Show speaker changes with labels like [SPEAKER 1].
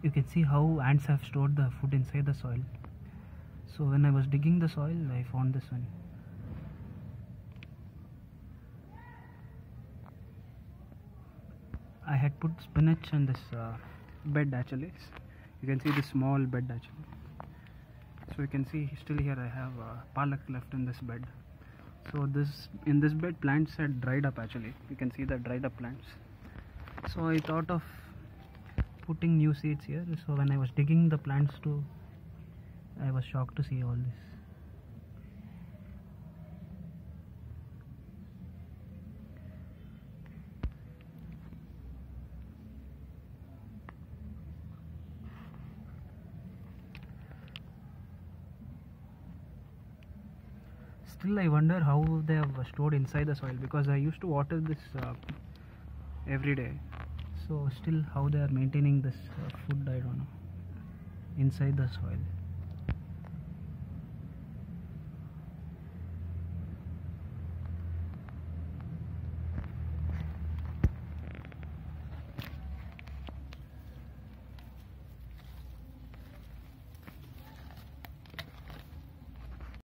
[SPEAKER 1] you can see how ants have stored the food inside the soil. So when I was digging the soil, I found this one. I had put spinach in this bed actually. You can see this small bed actually. So you can see still here I have palak left in this bed. So in this bed plants had dried up actually. You can see the dried up plants. So I thought of putting new seeds here. So when I was digging the plants too, I was shocked to see all this. Still I wonder how they have stored inside the soil, because I used to water this every day. So still how they are maintaining this food, I don't know, inside the soil.